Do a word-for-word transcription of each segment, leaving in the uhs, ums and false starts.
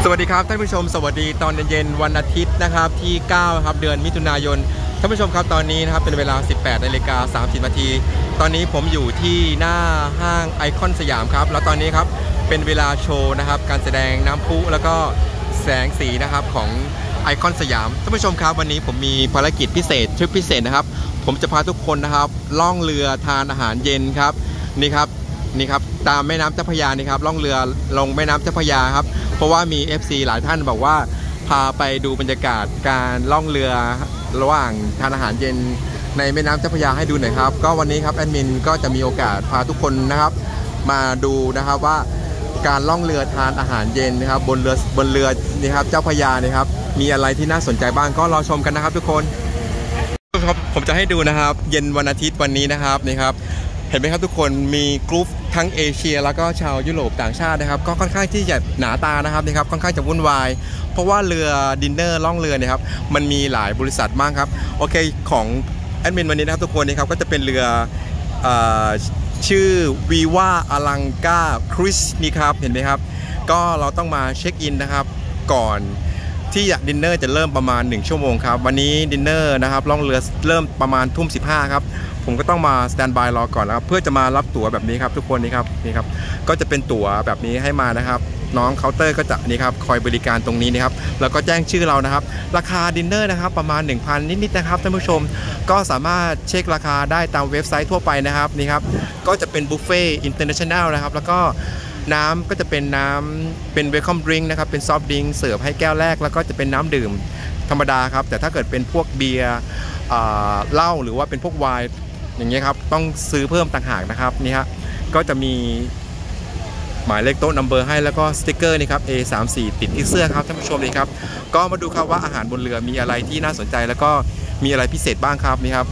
สวัสดีครับท่านผู้ชมสวัสดีตอนเย็นวันอาทิตย์นะครับที่เก้าครับเดือนมิถุนายนท่านผู้ชมครับตอนนี้นะครับเป็นเวลา สิบแปดนาฬิกาสามสิบนาทีตอนนี้ผมอยู่ที่หน้าห้างไอคอนสยามครับแล้วตอนนี้ครับเป็นเวลาโชว์นะครับการแสดงน้ำพุแล้วก็แสงสีนะครับของไอคอนสยามท่านผู้ชมครับวันนี้ผมมีภารกิจพิเศษทริปพิเศษนะครับผมจะพาทุกคนนะครับล่องเรือทานอาหารเย็นครับนี่ครับนี่ครับตามแม่น้ำเจ้าพระยานี่ครับล่องเรือลงแม่น้ำเจ้าพระยาครับเพราะว่ามี เอฟ ซี หลายท่านบอกว่าพาไปดูบรรยากาศการล่องเรือระหว่างทานอาหารเย็นในแม่น้ำเจ้าพระยาให้ดูหน่อยครับก็วันนี้ครับแอดมินก็จะมีโอกาสพาทุกคนนะครับมาดูนะครับว่าการล่องเรือทานอาหารเย็นนะครับบนเรือบนเรือนี่ครับเจ้าพระยานี่ครับมีอะไรที่น่าสนใจบ้างก็รอชมกันนะครับทุกคนผมจะให้ดูนะครับเย็นวันอาทิตย์วันนี้นะครับนี่ครับเห็นไหมครับทุกคนมีกรุ๊ปทั้งเอเชียแล้วก็ชาวยุโรปต่างชาตินะครับก็ค่อนข้างที่จะหนาตานะครับนี่ครับค่อนข้างจะวุ่นวายเพราะว่าเรือดินเนอร์ล่องเรือเนี่ยครับมันมีหลายบริษัทมากครับโอเคของแอดมินวันนี้นะครับทุกคนนี่ครับก็จะเป็นเรือเอ่อชื่อวีว่าอลังกาครูซนี่ครับเห็นไหมครับก็เราต้องมาเช็คอินนะครับก่อนที่ดินเนอร์จะเริ่มประมาณหนึ่งชั่วโมงครับวันนี้ดินเนอร์นะครับล่องเรือเริ่มประมาณทุ่มสิบห้าครับผมก็ต้องมาสแตนด์บายรอก่อนนะครับเพื่อจะมารับตั๋วแบบนี้ครับทุกคนนี่ครับนี่ครับก็จะเป็นตั๋วแบบนี้ให้มานะครับน้องเคาน์เตอร์ก็จะนี่ครับคอยบริการตรงนี้นะครับแล้วก็แจ้งชื่อเรานะครับราคาดินเนอร์นะครับประมาณ หนึ่งพัน นิดๆนะครับท่านผู้ชมก็สามารถเช็คราคาได้ตามเว็บไซต์ทั่วไปนะครับนี่ครับก็จะเป็นบุฟเฟ่อินเตอร์เนชั่นแนลนะครับแล้วก็น้ำก็จะเป็นน้ำเป็นเวลคัมดริงก์นะครับเป็นซอฟต์ดริงก์เสิร์ฟให้แก้วแรกแล้วก็จะเป็นน้ำดื่มธรรมดาครับแต่ถ้าเกิดเป็นพวกเบียร์เหล้าหรือว่าเป็นพวกไวน์อย่างเงี้ยครับต้องซื้อเพิ่มต่างหากนะครับนี่ฮะก็จะมีหมายเลขโต๊ะนัมเบอร์ให้แล้วก็สติ๊กเกอร์นี่ครับ เอ สามสี่ ติดที่เสื้อครับท่านผู้ชมเลยครับก็มาดูครับว่าอาหารบนเรือมีอะไรที่น่าสนใจแล้วก็มีอะไรพิเศษบ้างครับนี่ครับ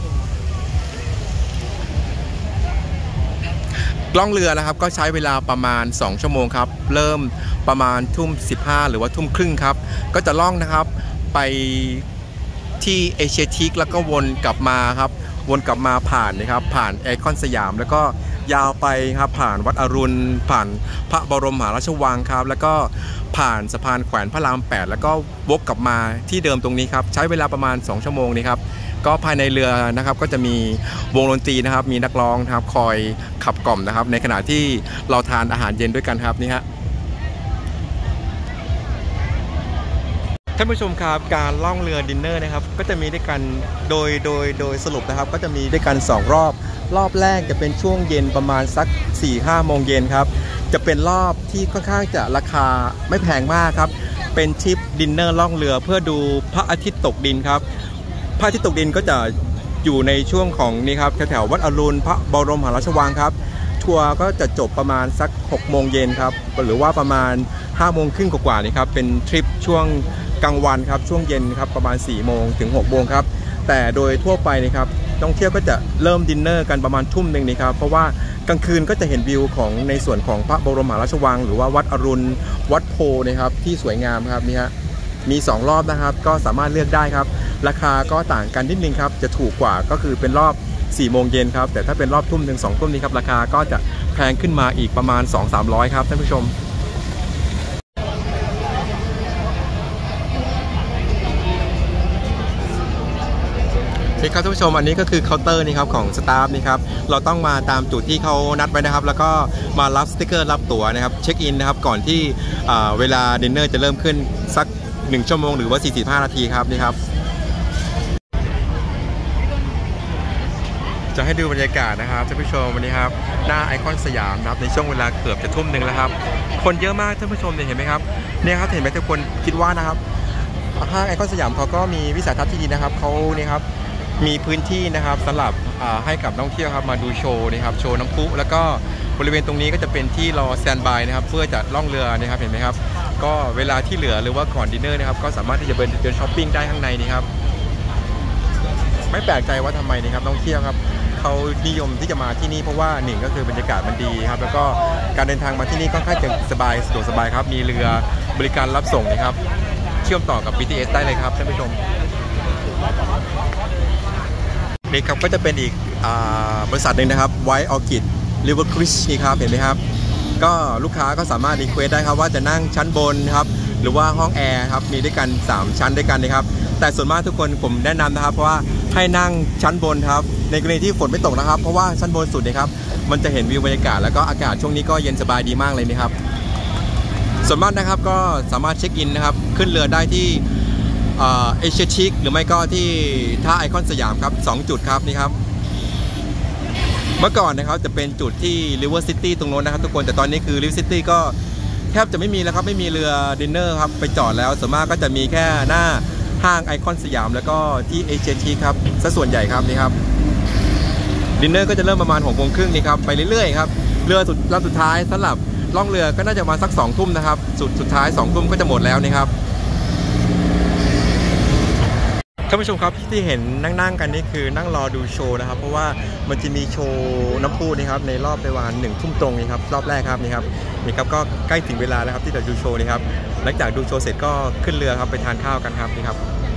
ล่องเรือนะครับก็ใช้เวลาประมาณสองชั่วโมงครับเริ่มประมาณทุ่มสิบห้าหรือว่าทุ่มครึ่งครับก็จะล่องนะครับไปที่เอเชียทีคแล้วก็วนกลับมาครับวนกลับมาผ่านนะครับผ่านไอคอนสยามแล้วก็ยาวไปครับผ่านวัดอรุณผ่านพระบรมมหาราชวังครับแล้วก็ผ่านสะพานแขวนพระรามแปดแล้วก็วกกลับมาที่เดิมตรงนี้ครับใช้เวลาประมาณสองชั่วโมงนี้ครับก็ภายในเรือนะครับก็จะมีวงดนตรีนะครับมีนักร้องนะครับคอยขับกล่อมนะครับในขณะที่เราทานอาหารเย็นด้วยกันครับนี่ฮะท่านผู้ชมครับการล่องเรือดินเนอร์นะครับก็จะมีด้วยกันโดยโดยโดยสรุปนะครับก็จะมีด้วยกันสองรอบรอบแรกจะเป็นช่วงเย็นประมาณสัก สี่ห้า โมงเย็นครับจะเป็นรอบที่ค่อนข้างจะราคาไม่แพงมากครับเป็นทริปดินเนอร์ล่องเรือเพื่อดูพระอาทิตย์ตกดินครับพระอาทิตย์ตกดินก็จะอยู่ในช่วงของนี่ครับแถวๆวัดอรุณพระบรมมหาราชวังครับทัวร์ก็จะจบประมาณสักหกโมงเย็นครับหรือว่าประมาณห้าโมงครึ่งกว่าๆนี่ครับเป็นทริปช่วงกลางวันครับช่วงเย็นครับประมาณสี่โมงถึงหกโมงครับแต่โดยทั่วไปนะครับท่องเที่ยวก็จะเริ่มดินเนอร์กันประมาณทุ่มหนึ่งนี่ครับเพราะว่ากลางคืนก็จะเห็นวิวของในส่วนของพระบรมมหาราชวังหรือว่าวัดอรุณวัดโพนะครับที่สวยงามครับนี่ฮะมีสองรอบนะครับก็สามารถเลือกได้ครับราคาก็ต่างกันนิดนึงครับจะถูกกว่าก็คือเป็นรอบสี่โมงเย็นครับแต่ถ้าเป็นรอบทุ่มถึงสองทุ่มนี้ครับราคาก็จะแพงขึ้นมาอีกประมาณ สองถึงสามร้อย ครับท่านผู้ชมนี่ครับท่านผู้ชมอันนี้ก็คือเคาน์เตอร์นี่ครับของสตาฟนี่ครับเราต้องมาตามจุดที่เขานัดไว้นะครับแล้วก็มารับสติ๊กเกอร์รับตั๋วนะครับเช็คอินนะครับก่อนที่เวลาดินเนอร์จะเริ่มขึ้นสักหนึ่งชั่วโมงหรือว่าสี่สิบห้านาทีครับนี่ครับจะให้ดูบรรยากาศนะครับท่านผู้ชมวันนี้ครับหน้าไอคอนสยามนะครับในช่วงเวลาเกือบจะทุ่มหนึ่งแล้วครับคนเยอะมากท่านผู้ชมเนี่ยเห็นไหมครับเนี่ยครับเห็นไหมทุกคนคิดว่านะครับห้างไอคอนสยามเขาก็มีวิสัยทัศน์ที่ดีนะครับเขาเนี่ยครับมีพื้นที่นะครับสำหรับให้กับนักท่องเที่ยวครับมาดูโชว์นะครับโชว์น้ำพุแล้วก็บริเวณตรงนี้ก็จะเป็นที่รอสแตนด์บายนะครับเพื่อจะล่องเรือนะครับเห็นไหมครับก็เวลาที่เหลือหรือว่าก่อนดินเนอร์นะครับก็สามารถที่จะเดินเดินช้อปปิ้งได้ข้างในนี่ครับไม่แปลกใจว่าทำไมนะครับนักท่องเที่ยวครับเขานิยมที่จะมาที่นี่เพราะว่าหนึ่งก็คือบรรยากาศมันดีครับแล้วก็การเดินทางมาที่นี่ค่อนข้างจะสบายสะดวกสบายครับมีเรือบริการรับส่งนะครับเชื่อมต่อกับ บี ที เอส ได้เลยครับท่านผู้ชมนี่ครับก็จะเป็นอีกบริษัทหนึ่งนะครับ White Orchid River Cruise นี่ครับเห็นไหมครับก็ลูกค้าก็สามารถรีเควสได้ครับว่าจะนั่งชั้นบนครับหรือว่าห้องแอร์ครับมีด้วยกันสามชั้นด้วยกันนะครับแต่ส่วนมากทุกคนผมแนะนำนะครับเพราะว่าให้นั่งชั้นบนครับในกรณีที่ฝนไม่ตกนะครับเพราะว่าชั้นบนสุดนะครับมันจะเห็นวิวบรรยากาศแล้วก็อากาศช่วงนี้ก็เย็นสบายดีมากเลยนะครับส่วนมากนะครับก็สามารถเช็คอินนะครับขึ้นเรือได้ที่เอเชียชิคหรือไม่ก็ที่ท่าไอคอนสยามครับสองจุดครับนี่ครับเมื่อก่อนนะครับจะเป็นจุดที่ River City ตรงโน้นนะครับทุกคนแต่ตอนนี้คือ River City ก็แทบจะไม่มีแล้วครับไม่มีเรือดินเนอร์ครับไปจอดแล้วส่วนมากก็จะมีแค่หน้าห้างไอคอนสยามแล้วก็ที่เอเชียชิคครับซะส่วนใหญ่ครับนี่ครับดินเนอร์ก็จะเริ่มประมาณหกโมงครึ่งนี่ครับไปเรื่อยๆครับเรือสุดลำสุดท้ายสำหรับล่องเรือก็น่าจะมาสักสองทุ่มนะครับสุดสุดท้ายสองทุ่มก็จะหมดแล้วนี่ครับท่านผู้ชมครับที่เห็นนั่งๆกันนี่คือนั่งรอดูโชว์นะครับเพราะว่ามันจะมีโชว์น้ำพุนี่ครับในรอบประมาณหนึ่งทุ่มตรงนี่ครับรอบแรกครับนี่ครับนี่ครับก็ใกล้ถึงเวลาแล้วครับที่จะดูโชว์นี่ครับหลังจากดูโชว์เสร็จก็ขึ้นเรือครับไปทานข้าวกันครับนี่ครับ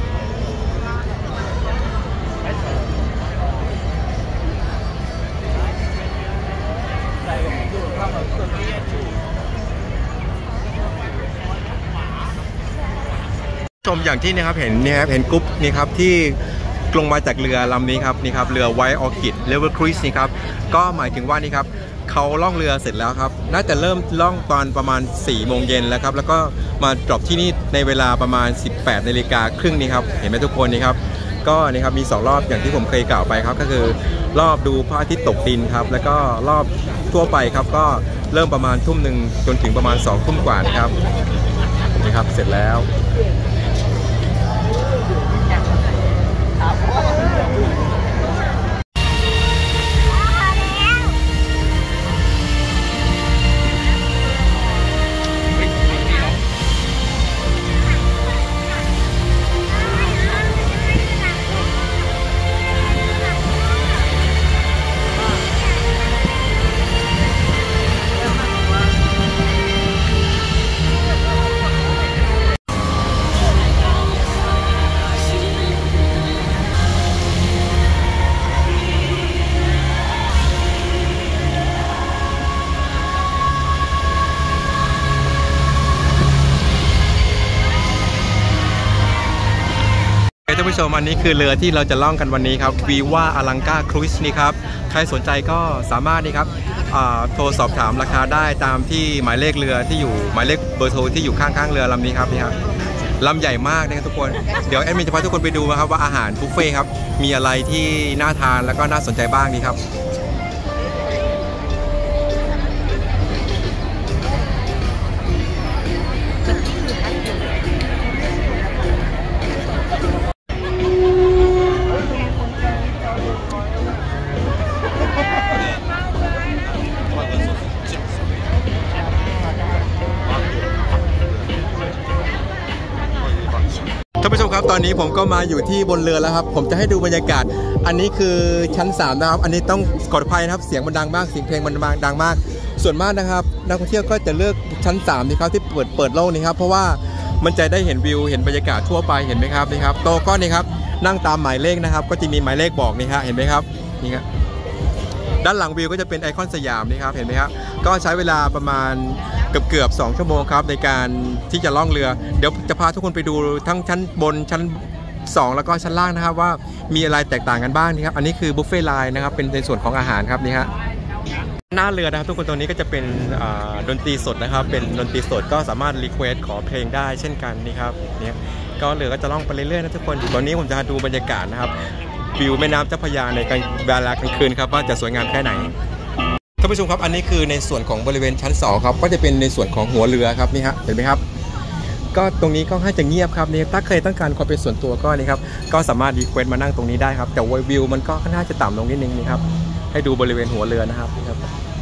ชมอย่างที่นะครับเห็นเนี่ยครับเห็นกรุ๊ปนี่ครับที่ลงมาจากเรือลำนี้ครับนี่ครับเรือ White Orchid River Cruise นี่ครับก็หมายถึงว่านี่ครับเขาล่องเรือเสร็จแล้วครับน่าจะเริ่มล่องตอนประมาณสี่โมงเย็นแล้วครับแล้วก็มาดรอปที่นี่ในเวลาประมาณสิบแปดนาฬิกาครึ่งนี่ครับเห็นไหมทุกคนนี่ครับก็นี่ครับมีสองรอบอย่างที่ผมเคยกล่าวไปครับก็คือรอบดูพระอาทิตย์ตกดินครับแล้วก็รอบทั่วไปครับก็เริ่มประมาณทุ่มหนึ่งจนถึงประมาณสองทุ่มกว่านะครับนี่ครับเสร็จแล้วท่านผู้ชมอันนี้คือเรือที่เราจะล่องกันวันนี้ครับวีว่าอลังกาครูซนี่ครับใครสนใจก็สามารถนี่ครับโทรสอบถามราคาได้ตามที่หมายเลขเรือที่อยู่หมายเลขเบอร์โทรที่อยู่ข้างๆเรือลำนี้ครับนี่ครับลำใหญ่มากนะครับทุกคนเดี๋ยวแอดมินจะพาทุกคนไปดูนะครับว่าอาหารบุฟเฟ่ครับมีอะไรที่น่าทานแล้วก็น่าสนใจบ้างนี่ครับท่านผู้ชมครับตอนนี้ผมก็มาอยู่ที่บนเรือแล้วครับผมจะให้ดูบรรยากาศอันนี้คือชั้นสามนะครับอันนี้ต้องขออภัยนะครับเสียงมันดังมากเสียงเพลงมันดังมากส่วนมากนะครับนักท่องเที่ยวก็จะเลือกชั้นสามนี่ครับที่เปิดเปิดโล่งนี่ครับเพราะว่ามันจะได้เห็นวิวเห็นบรรยากาศทั่วไปเห็นไหมครับนี่ครับโต๊ะก็นี่ครับนั่งตามหมายเลขนะครับก็จะมีหมายเลขบอกนี่ฮะเห็นไหมครับนี่ครับด้านหลังวิวก็จะเป็นไอคอนสยามนี่ครับเห็นไหมครับก็ใช้เวลาประมาณเกือบเกือบสองชั่วโมงครับในการที่จะล่องเรือเดี๋ยวจะพาทุกคนไปดูทั้งชั้นบนชั้นสองแล้วก็ชั้นล่างนะครับว่ามีอะไรแตกต่างกันบ้างนี่ครับอันนี้คือบุฟเฟ่ไลน์นะครับเป็นในส่วนของอาหารครับนี่ฮะหน้าเรือนะครับทุกคนตรงนี้ก็จะเป็นดนตรีสดนะครับเป็นดนตรีสดก็สามารถรีเควสขอเพลงได้เช่นกันนี่ครับเนี่ยก็เรือก็จะล่องไปเรื่อยๆนะทุกคนตอนนี้ผมจะดูบรรยากาศนะครับวิวแม่น้ำเจ้าพระยาในเวลากลางคืนครับว่าจะสวยงามแค่ไหนท่านผู้ชมครับอันนี้คือในส่วนของบริเวณชั้นสองครับก็จะเป็นในส่วนของหัวเรือครับนี่ฮะเห็นไหมครับก็ตรงนี้ก็ให้จะเงียบครับนี่ถ้าเคยต้องการความเป็นส่วนตัวก็นี่ครับก็สามารถรีเควสมานั่งตรงนี้ได้ครับแต่วิวมันก็น่าจะต่ำลงนิดนึงนี่ครับให้ดูบริเวณหัวเรือนะครับนี่ครับ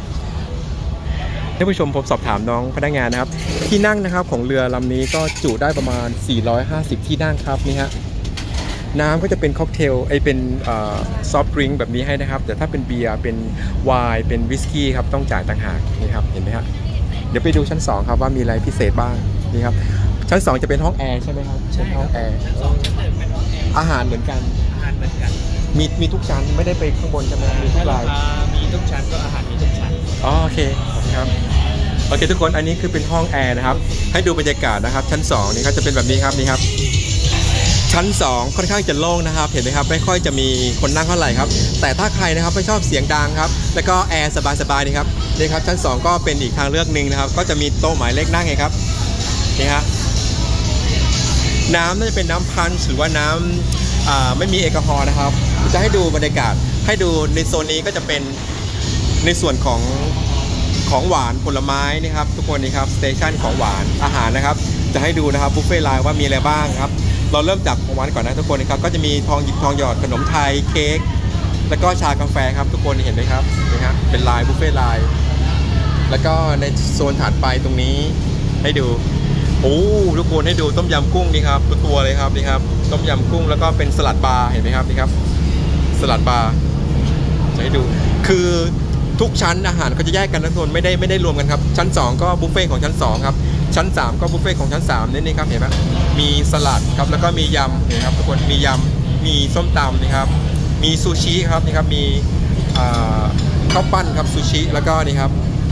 ท่านผู้ชมผมสอบถามน้องพนักงานนะครับที่นั่งนะครับของเรือลำนี้ก็จุได้ประมาณสี่ร้อยห้าสิบที่นั่งครับนี่ฮะน้ำก็จะเป็นค็อกเทลไอเป็นซอฟต์ดริงก์แบบนี้ให้นะครับแต่ถ้าเป็นเบียร์เป็นไวน์เป็นวิสกี้ครับต้องจ่ายต่างหากนี่ครับเห็นไหมครับเดี๋ยวไปดูชั้นสองครับว่ามีอะไรพิเศษบ้างนี่ครับชั้นสองจะเป็นห้องแอร์ใช่ไหมครับใช่ห้องแอร์อาหารเหมือนกันอาหารเหมือนกันมีมีทุกชั้นไม่ได้ไปข้างบนใช่ไหมมีทุกรายมีทุกชั้นก็อาหารมีทุกชั้นอ๋อโอเคครับโอเคทุกคนอันนี้คือเป็นห้องแอร์นะครับให้ดูบรรยากาศนะครับชั้นสองนี่ครับจะเป็นแบบนี้ครับนี่ครับชั้นสองค่อนข้างจะโล่งนะครับเห็นไหมครับไม่ค่อยจะมีคนนั่งเท่าไหร่ครับแต่ถ้าใครนะครับไม่ชอบเสียงดังครับแล้วก็แอร์สบายๆนี่ครับนี่ครับชั้นสองก็เป็นอีกทางเลือกหนึ่งนะครับก็จะมีโต๊ะหมายเลขนั่งไงครับนี่ฮะน้ำน่าจะเป็นน้ำพันช์หรือว่าน้ำไม่มีแอลกอฮอล์นะครับจะให้ดูบรรยากาศให้ดูในโซนนี้ก็จะเป็นในส่วนของของหวานผลไม้นี่ครับทุกคนนี่ครับสเตชันของหวานอาหารนะครับจะให้ดูนะครับบุฟเฟ่ต์ไลน์ว่ามีอะไรบ้างครับเราเริ่มจากของหวานก่อนนะทุกคนนะครับก็จะมีทองหยิบทองหยอดขนมไทยเค้กแล้วก็ชากาแฟครับทุกคนเห็นไหมครับนี่ฮะเป็นไลน์บุฟเฟ่ต์ไลน์แล้วก็ในโซนถัดไปตรงนี้ให้ดูโอ้ทุกคนให้ดูต้มยำกุ้งนี่ครับตัวเลยครับนี่ครับต้มยำกุ้งแล้วก็เป็นสลัดบาร์เห็นไหมครับนี่ครับสลัดบาร์จะให้ดูคือทุกชั้นอาหารเขาจะแยกกันนะทุกคนไม่ได้ไม่ได้รวมกันครับชั้นสองก็บุฟเฟ่ของชั้นสองครับชั้นสามก็บุฟเฟ่ของชั้นสามนี่นี่ครับเห็นไหมมีสลัดครับแล้วก็มียำเห็นไหมครับทุกคนมียำมีส้มตำนะครับมีซูชิครับนี่ครับมีข้าวปั้นครับซูชิแล้วก็นี่ครับ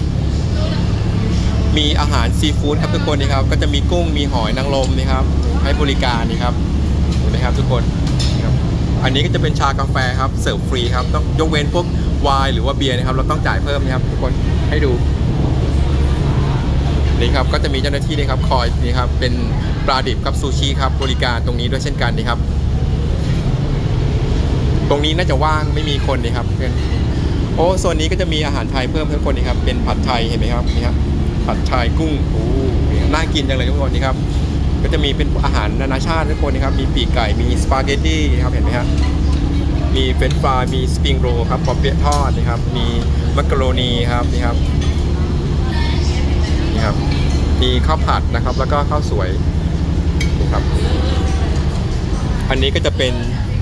มีอาหารซีฟู้ดครับทุกคนนี่ครับก็จะมีกุ้งมีหอยนางรมนี่ครับให้บริการนี่ครับเห็นไหมครับทุกคนครับอันนี้ก็จะเป็นชากาแฟครับเสิร์ฟฟรีครับต้องยกเว้นพวกไวน์หรือว่าเบียร์นะครับเราต้องจ่ายเพิ่มนะครับทุกคนให้ดูนี่ครับก็จะมีเจ้าหน้าที่นี่ครับคอยนี่ครับเป็นปลาดิบครับซูชิครับบริการตรงนี้ด้วยเช่นกันนี่ครับตรงนี้น่าจะว่างไม่มีคนนี่ครับเพื่อนโอ้โซนนี้ก็จะมีอาหารไทยเพิ่มทุกคนนี่ครับเป็นผัดไทยเห็นไหมครับนี่ครับผัดไทยกุ้งโอ้น่ากินจังเลยทุกคนนี่ครับก็จะมีเป็นอาหารนานาชาติทุกคนนี่ครับมีปีกไก่มีสปาเกตตี้ครับเห็นไหมครับมีเฟรนช์ฟรายมีสปริงโรลครับปอเปี๊ยะทอดนะครับมีมักกะโรนีครับนี่ครับนี่ครับมีข้าวผัดนะครับแล้วก็ข้าวสวยนะครับอันนี้ก็จะเป็น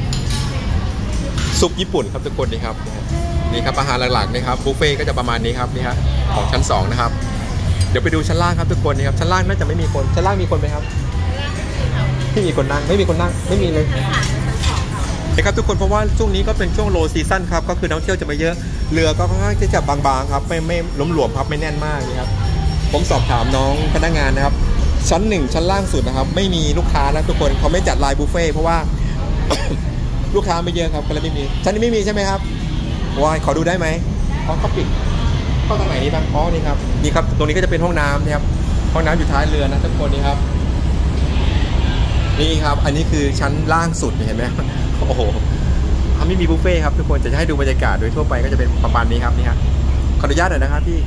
ซุปญี่ปุ่นครับทุกคนนี่ครับนี่ครับอาหารหลักๆนะครับบุฟเฟ่ก็จะประมาณนี้ครับนี่ฮะของชั้นสองนะครับเดี๋ยวไปดูชั้นล่างครับทุกคนนี่ครับชั้นล่างน่าจะไม่มีคนชั้นล่างมีคนไหมครับไม่มีคนนั่งไม่มีคนนั่งไม่มีเลยนะครับทุกคนเพราะว่าช่วงนี้ก็เป็นช่วงโลซีซั่นครับก็คือนักท่องเที่ยวจะมาเยอะเรือก็ค่อนข้างที่จะบางๆครับไม่ไม่ล้มหลวมครับไม่แน่นมากนะครับผมสอบถามน้องพนักงานนะครับชั้นหนึ่งชั้นล่างสุดนะครับไม่มีลูกค้านะทุกคนเขาไม่จัดไลน์บุฟเฟ่เพราะว่า ลูกค้าไม่เยอะครับก็เลยไม่มีชั้นนี้ไม่มีใช่ไหมครับวายขอดูได้ไหมอ๋อเขาปิดเข้าทางไหนนี่บ้างอ๋อนี่ครับนี่ครับตรงนี้ก็จะเป็นห้องน้ำนะครับห้องน้ำอยู่ท้ายเรือนะทุกคนนี่ครับนี่ครับอันนี้คือชั้นล่างสุดเห็นไหมโอ้โหไม่มีบุฟเฟ่ครับทุกคนจะให้ดูบรรยากาศโดยทั่วไปก็จะเป็นประมาณนี้ครับนี่ครับขออนุญาตหน่อยนะครับพี่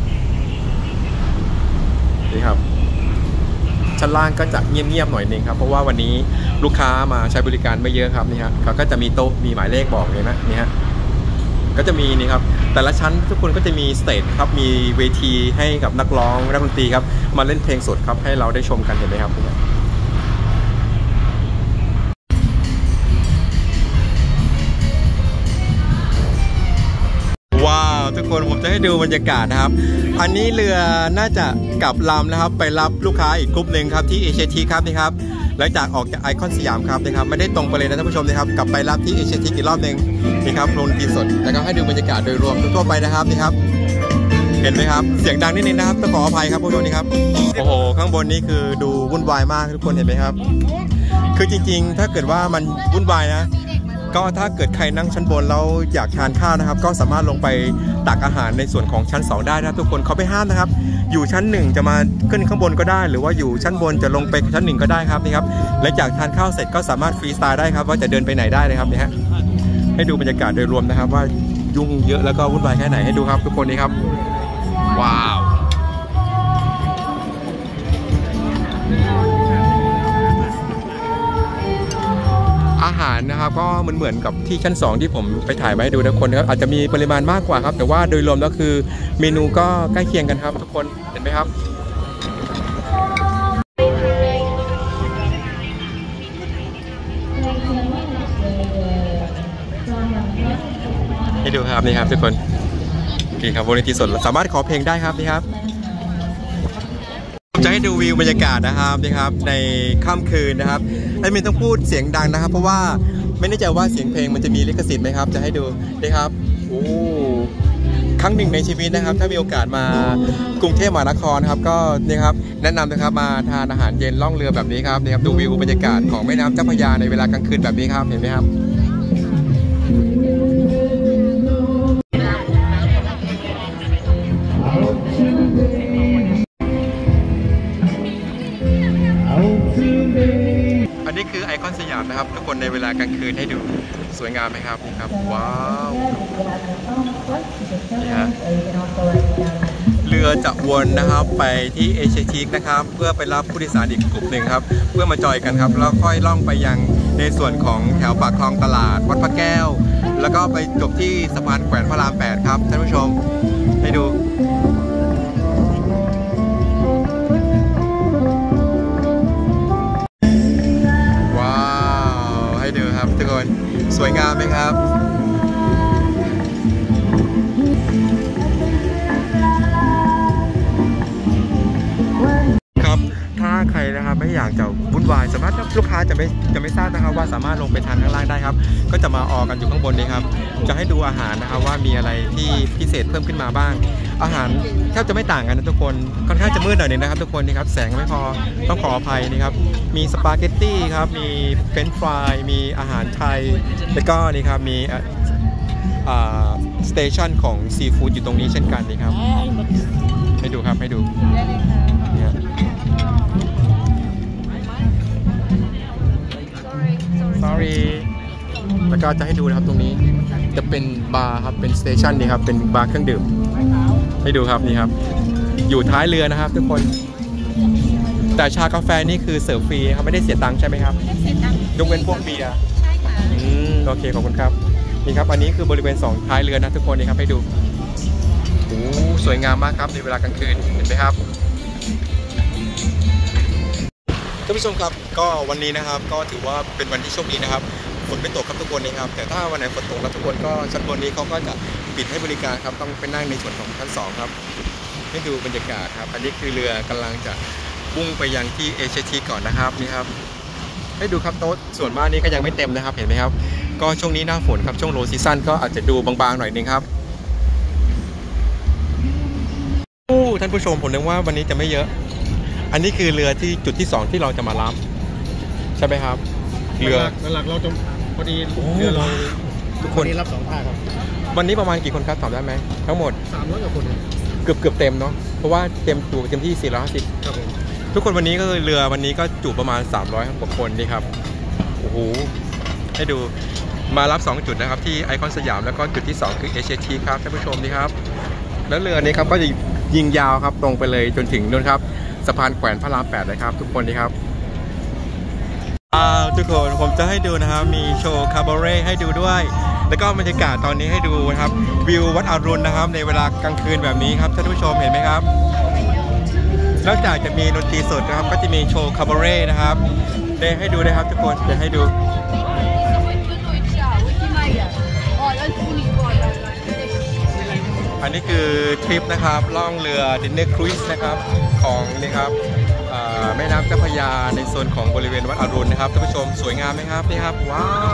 นี่ครับชั้นล่างก็จะเงียบๆหน่อยนึงครับเพราะว่าวันนี้ลูกค้ามาใช้บริการไม่เยอะครับนี่ฮะเขาก็จะมีโต๊ะมีหมายเลขบอกเลยนะนี่ฮะก็จะมีนี่ครับแต่ละชั้นทุกคนก็จะมีสเตจครับมีเวทีให้กับนักร้องนักดนตรีครับมาเล่นเพลงสดครับให้เราได้ชมกันเห็นไหมครับว้าวทุกคนผมจะให้ดูบรรยากาศนะครับอันนี้เรือน่าจะกลับลำนะครับไปรับลูกค้าอีกกลุ่มหนึ่งครับที่เอเชียทีครับนี่ครับหลังจากออกจากไอคอนสยามครับนะครับไม่ได้ตรงไปเลยนะท่านผู้ชมนะครับกลับไปรับที่เอเชียทีอีกรอบหนึ่งนี่ครับดนตรีสดแล้วก็ให้ดูบรรยากาศโดยรวมทั่วไปนะครับนี่ครับเห็นไหมครับเสียงดังนิดนึงนะครับต้องขออภัยครับผู้ชมนี่ครับโอ้โหข้างบนนี้คือดูวุ่นวายมากทุกคนเห็นไหมครับคือจริงๆถ้าเกิดว่ามันวุ่นวายนะก็ถ้าเกิดใครนั่งชั้นบนแล้วอยากทานข้าวนะครับก็สามารถลงไปตักอาหารในส่วนของชั้นสองได้นะครับทุกคนเขาไม่ห้ามนะครับอยู่ชั้นหนึ่งจะมาขึ้นข้างบนก็ได้หรือว่าอยู่ชั้นบนจะลงไปชั้นหนึ่งก็ได้ครับนี่ครับหลังจากทานข้าวเสร็จก็สามารถฟรีสไตล์ได้ครับว่าจะเดินไปไหนได้นะครับนี่ฮะให้ดูบรรยากาศโดยรวมนะครับว่ายุ่งเยอะแล้วก็วุ่นวายแค่ไหนให้ดูครับทุกคนนี่ครับว้าวอาหารนะครับก็เหมือนเหมือนกับที่ชั้นสองที่ผมไปถ่ายมาให้ดูทุกคนครับอาจจะมีปริมาณมากกว่าครับแต่ว่าโดยรวมแล้วคือเมนูก็ใกล้เคียงกันครับทุกคนเห็นไหมครับให้ดูครับนี่ครับทุกคนนี่ครับวงดนตรีสดสามารถขอเพลงได้ครับนี่ครับจะให้ดูวิวบรรยากาศนะครับนี่ครับในค่ำคืนนะครับไอ้มินต้องพูดเสียงดังนะครับเพราะว่าไม่แน่ใจว่าเสียงเพลงมันจะมีลิขสิทธิ์ไหมครับจะให้ดูนี่ครับโอ้ครั้งหนึ่งในชีวิตนะครับถ้ามีโอกาสมากรุงเทพมหานครครับก็นี่ครับแนะนำนะครับมาทานอาหารเย็นล่องเรือแบบนี้ครับนี่ครับดูวิวบรรยากาศของแม่น้ำเจ้าพระยาในเวลากลางคืนแบบนี้ครับเห็นไหมครับอันนี้คือไอคอนสยามนะครับทุกคนในเวลากลางคืนให้ดูสวยงามไหมครับนี่ครับว้าวนี่ฮะเรือจะวนนะครับไปที่เอเชียทีคนะครับเพื่อไปรับผู้โดยสารอีกกลุ่มหนึ่งครับเพื่อมาจอยกันครับแล้วค่อยล่องไปยังในส่วนของแถวปากคลองตลาดวัดพระแก้วแล้วก็ไปจบที่สะพานแขวนพระรามแปดครับท่านผู้ชมให้ดูว้าวให้ดูครับทุกคนสวยงามไหมครับถ้าใครนะครับไม่อยากจะวุ่นวายสามารถลูกค้าจะไม่จะไม่ทราบนะครับว่าสามารถลงไปทานข้างล่างได้ครับก็จะมาออกันอยู่ข้างบนนี้ครับจะให้ดูอาหารนะครับว่ามีอะไรที่พิเศษเพิ่มขึ้นมาบ้างอาหารแทบจะไม่ต่างกันนะทุกคนค่อนข้างจะมืดหน่อยนึงนะครับทุกคนนี่ครับแสงไม่พอต้องขออภัยนี่ครับมีสปาเกตตี้ครับมีเฟรนช์ฟรายมีอาหารไทยแล้วก็นี่ครับมีสเตชันของซีฟู้ดอยู่ตรงนี้เช่นกันนี่ครับให้ดูครับให้ดูเนี่ยsorry แล้วก็จะให้ดูนะครับตรงนี้จะเป็นบาร์ครับเป็นสเตชันนี่ครับเป็นบาร์เครื่องดื่มให้ดูครับนี่ครับอยู่ท้ายเรือนะครับทุกคนแต่ชากาแฟนี่คือเสิร์ฟฟรีครับไม่ได้เสียตังค์ใช่ไหมครับยกเว้นพวกเบียร์ใช่ค่ะอืมโอเคขอบคุณครับนี่ครับอันนี้คือบริเวณสองท้ายเรือนะทุกคนนี่ครับให้ดูโอ้สวยงามมากครับในเวลากลางคืนเห็นไหมครับท่านผู้ชมครับก็วันนี้นะครับก็ถือว่าเป็นวันที่โชคดีนะครับฝนไม่ตกครับทุกคนนะครับแต่ถ้าวันไหนฝนตกแล้วทุกคนก็ชั้นบนนี้เขาก็จะปิดให้บริการครับต้องไปนั่งในส่วนของชั้นสองครับให้ดูบรรยากาศครับอันนี้คือเรือกำลังจะมุ่งไปยังที่เอเชียทีก่อนนะครับนี่ครับให้ดูครับโต๊ะส่วนมากนี้ก็ยังไม่เต็มนะครับเห็นไหมครับก็ช่วงนี้หน้าฝนครับช่วงโลซีซั่นก็อาจจะดูบางๆหน่อยนึงครับท่านผู้ชมผมนึกว่าวันนี้จะไม่เยอะอันนี้คือเรือที่จุดที่สองที่เราจะมารับใช่ไหมครับเรือหลักเราจะพอดีเรือเราทุกคนนี้รับสองท่าครับวันนี้ประมาณกี่คนครับตอบได้ไหมทั้งหมดสามร้อยกว่าคนเกือบเกือบเต็มเนาะเพราะว่าเต็มตัวเต็มที่สี่ร้อยห้าสิบครับผมทุกคนวันนี้ก็เรือวันนี้ก็จุประมาณสามร้อยกว่าคนนี่ครับโอ้โหให้ดูมารับสองจุดนะครับที่ไอคอนสยามแล้วก็จุดที่สองคือเอเชียทีครับท่านผู้ชมนี่ครับแล้วเรือนี้ครับก็จะยิงยาวครับตรงไปเลยจนถึงนู่นครับสะพานแขวนพระรามแปดเลยครับทุกคนนี่ครับอ้าวทุกคนผมจะให้ดูนะครับมีโชว์คาบาเร่ให้ดูด้วยแล้วก็บรรยากาศตอนนี้ให้ดูนะครับวิววัดอรุณนะครับในเวลากลางคืนแบบนี้ครับท่านผู้ชมเห็นไหมครับนอกจากจะมีดนตรีสดนะครับก็จะมีโชว์คาบาเร่นะครับได้ให้ดูนะครับทุกคนจะให้ดูอันนี้คือทริปนะครับล่องเรือดินเนอร์ครูซนะครับของนี่ครับแม่น้ำเจ้าพระยาในโซนของบริเวณวัดอรุณนะครับท่านผู้ชมสวยงามไหมครับนี่ครับว้าว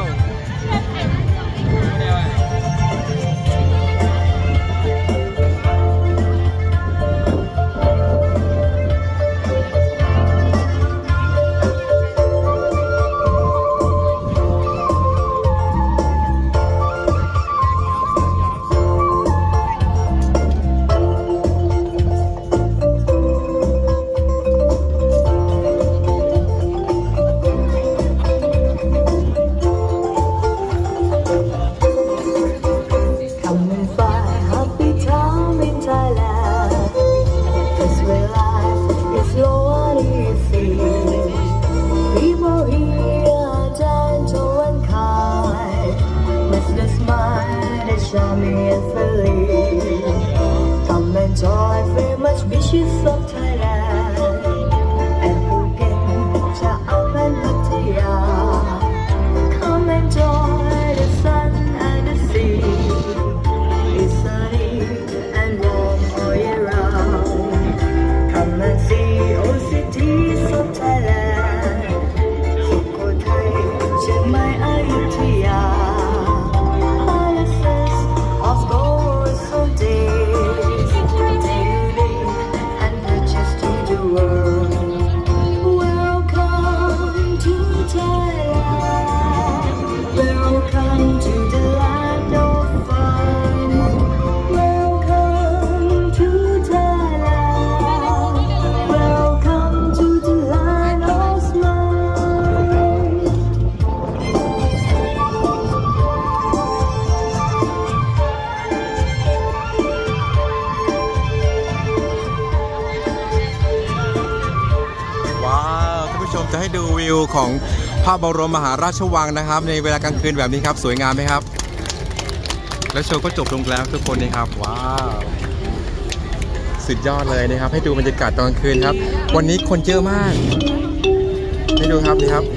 ผู้ชมจะให้ดูวิวของพระบรมมหาราชวังนะครับในเวลากลางคืนแบบนี้ครับสวยงามไหมครับแล้วโชว์ก็จบลงแล้วทุกคนนี่ครับว้าวสุดยอดเลยนะครับให้ดูบรรยากาศตอนกลางคืนครับวันนี้คนเยอะมากให้ดูครับนี่ครับ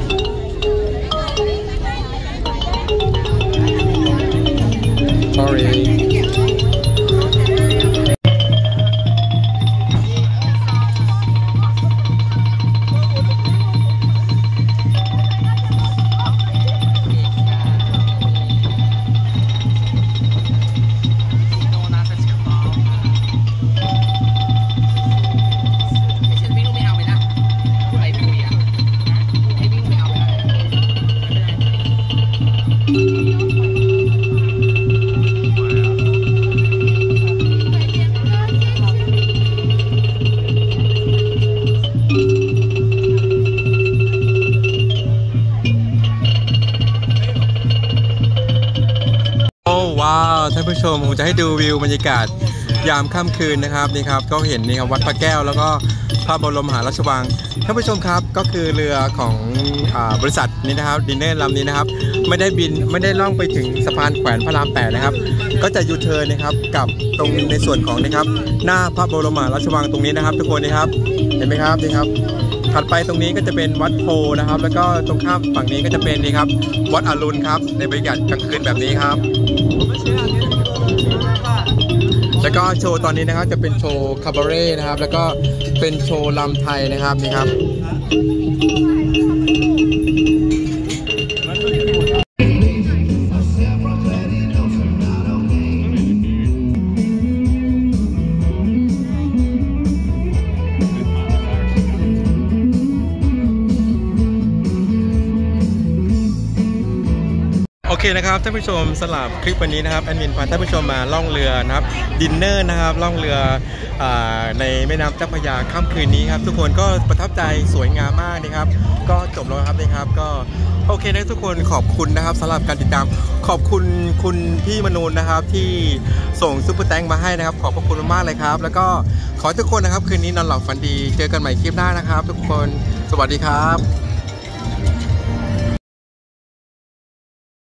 sorryว้าวท่านผู้ชมผมจะให้ดูวิวบรรยากาศยามค่ำคืนนะครับนี่ครับก็เห็นนี่ครับวัดพระแก้วแล้วก็พระบรมมหาราชวังท่านผู้ชมครับก็คือเรือของอ่าบริษัทนี้นะครับดินเนอร์ลำนี้นะครับไม่ได้บินไม่ได้ล่องไปถึงสะพานแขวนพระรามแปดนะครับก็จะยูเทิร์นนะครับกับตรงในส่วนของนะครับหน้าพระบรมมหาราชวังตรงนี้นะครับทุกคนนะครับเห็นไหมครับนี่ครับถัดไปตรงนี้ก็จะเป็นวัดโพนะครับแล้วก็ตรงข้ามฝั่งนี้ก็จะเป็นนี่ครับวัดอรุณครับในบรรยากาศกลางคืนแบบนี้ครับแล้วก็โชว์ตอนนี้นะครับจะเป็นโชว์คาบาเร่นะครับแล้วก็เป็นโชว์ลำไทยนะครับนี่ครับโอเคนะครับท่านผู้ชมสำหรับคลิปวันนี้นะครับแอดมินพาท่านผู้ชมมาล่องเรือนะครับดินเนอร์นะครับล่องเรือในแม่น้ำเจ้าพระยาค่ำคืนนี้ครับทุกคนก็ประทับใจสวยงามมากนะครับก็จบแล้วครับนะครับก็โอเคนะทุกคนขอบคุณนะครับสำหรับการติดตามขอบคุณคุณพี่มนูนนะครับที่ส่งซุปเปอร์แตงมาให้นะครับขอบพระคุณมากเลยครับแล้วก็ขอทุกคนนะครับคืนนี้นอนหลับฝันดีเจอกันใหม่คลิปหน้านะครับทุกคนสวัสดีครับ